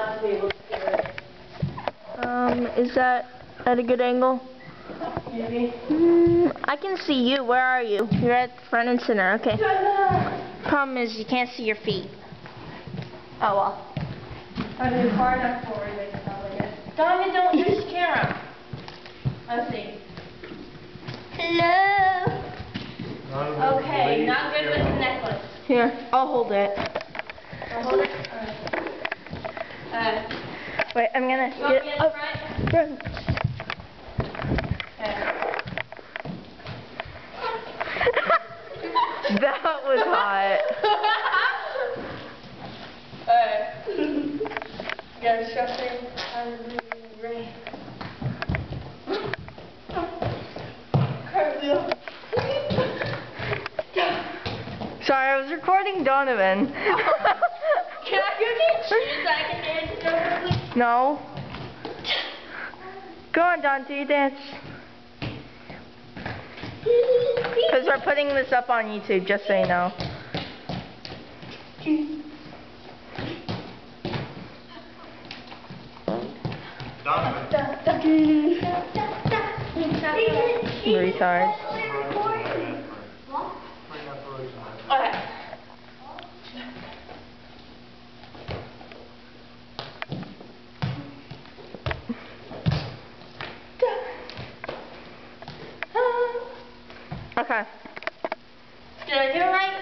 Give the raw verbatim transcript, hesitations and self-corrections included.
Um, is that at a good angle? Maybe. Mm, I can see you. Where are you? You're at front and center. Okay. Problem is you can't see your feet. Oh well. Are they far enough forward? They can probably get. Donovan, don't use the camera. Let's see. Hello. Okay, not good with the necklace. Here, I'll hold it. I'll hold it. Alright. Uh, Wait, I'm gonna you want get me in up. front? Front. Okay. That was hot. Alright. Gotta shuffle. Ready. Cartwheel. Sorry, I was recording Donovan. Can I go get shoes I can dance over, please? No. Go on, Dante, dance. Because we're putting this up on YouTube, just so you know. Retard. Okay. Okay. Did I do it right?